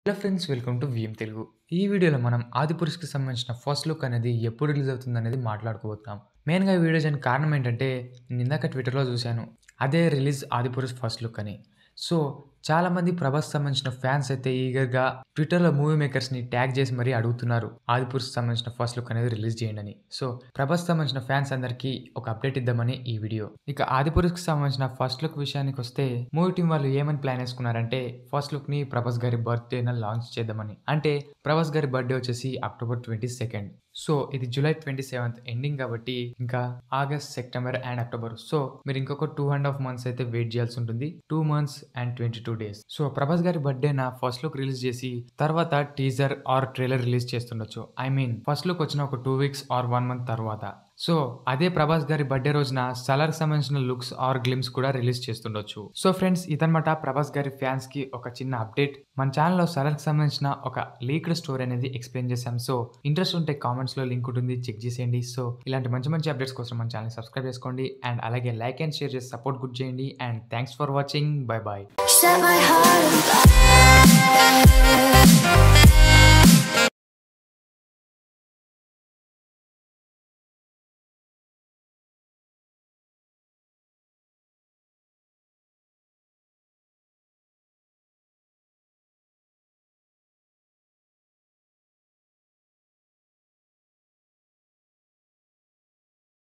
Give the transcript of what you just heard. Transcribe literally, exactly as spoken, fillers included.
Hello friends, welcome to VM Telugu. ఈ వీడియోలో మనం ఆదిపురుష్‌కి సంబంధించిన ఫస్ట్ లుక్ అనేది ఎప్పుడు రిలీజ్ అవుతుందనేది మాట్లాడుకోబోతున్నాం. మెయిన్‌గా ఈ వీడియో చేయడానికి కారణం ఏంటంటే, నేను ఇందాక ట్విట్టర్‌లో చూశాను. అదే రిలీజ్ ఆదిపురుష్ ఫస్ట్ లుక్ అని. సో, చాలామంది ప్రభాస్ సంబంధించిన ఫ్యాన్స్ అయితే ఈగర్‌గా ట్విట్టర్‌లో మూవీ మేకర్స్‌ని ట్యాగ్ చేసి మరీ అడుగుతున్నారు. ఆదిపురుష్‌కి సంబంధించిన ఫస్ట్ లుక్ అనేది రిలీజ్ చేయండని. సో, ప్రభాస్ సంబంధించిన ఫ్యాన్స్ అందరికీ ఒక అప్డేట్ ఇద్దామని ఈ వీడియో. ఇక ఆదిపురుష్‌కి సంబంధించిన ఫస్ట్ లుక్ విషయానికొస్తే, మూవీ టీమ్ వాళ్ళు ఏమని ప్లాన్ ఏసుకున్నారంటే, ఫస్ట్ లుక్‌ని ప్రభాస్ గారి బర్త్‌డేన లాంచ్ చేద్దామని. అంటే ప్రభాస్ గారి బర్త్‌డే వచ్చేసి అక్టోబర్ ట్వంటీ సెకండ్. సో, ఇది జూలై ట్వంటీ సెవెంత్ ఎండింగ్ కాబట్టి ఇంకా August, September and October. So, మీరు ఇంకొక టూ అండ్ హాఫ్ మంత్స్ అయితే వెయిట్ చేయాల్సి ఉంటుంది. Two months and twenty two days. So, Prabhas గారి బర్త్‌డేన ఫస్ట్ లుక్ రిలీజ్ చేసి తర్వాత teaser or trailer release చేస్తుండొచ్చు. I mean first look వచ్చిన ఒక two weeks or one month తర్వాత. సో, అదే ప్రభాస్ గారి బర్త్‌డే రోజున సలార్‌కి సంబంధించిన లుక్స్ ఆర్ గ్లిమ్స్ కూడా రిలీజ్ చేస్తుండొచ్చు. సో, ఫ్రెండ్స్, ఇదన్నమాట ప్రభాస్ గారి ఫ్యాన్స్‌కి ఒక చిన్న అప్డేట్. మన ఛానెల్‌లో సలార్‌కి సంబంధించిన ఒక లీక్డ్ స్టోరీ అనేది ఎక్స్‌ప్లెయిన్ చేశాం. సో, ఇంట్రెస్ట్ ఉంటే కామెంట్స్‌లో లింక్ ఉంటుంది, చెక్ చేసేయండి. సో, ఇలాంటి మంచి మంచి అప్డేట్స్ కోసం మన ఛానెల్‌ని సబ్స్క్రైబ్ చేసుకోండి అండ్ అలాగే లైక్ అండ్ షేర్ చేసి సపోర్ట్ గుడ్ చేయండి and thanks for watching. Bye bye. Set my heart on fire.